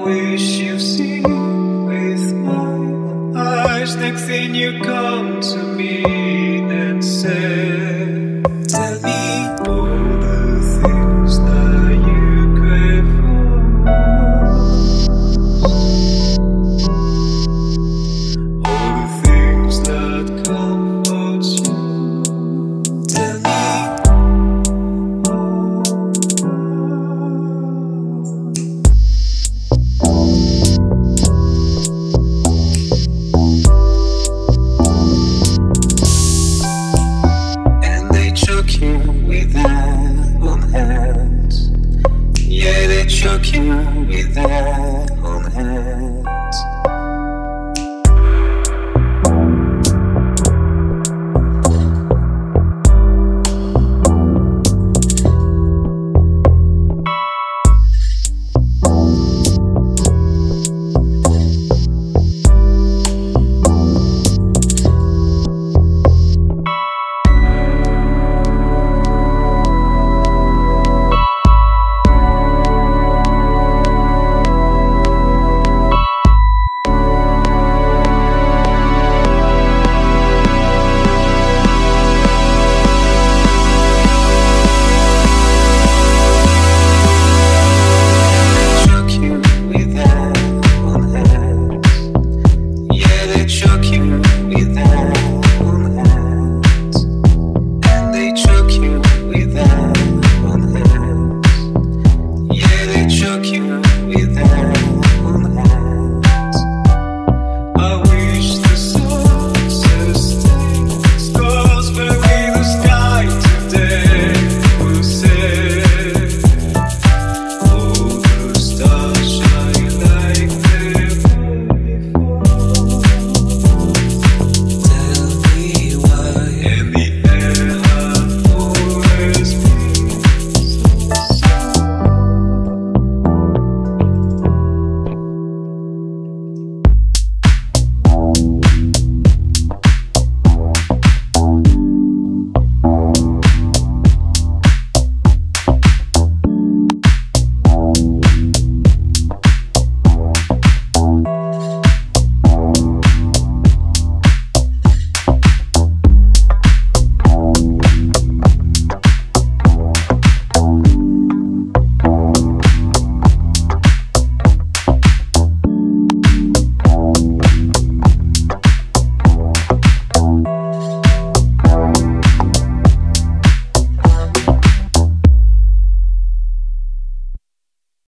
wish you've seen with my eyes. Next thing you come to me and say, tell me all the things that you crave for, all the things that comfort you. Tell me. With their own hands, yeah, they choke you with that.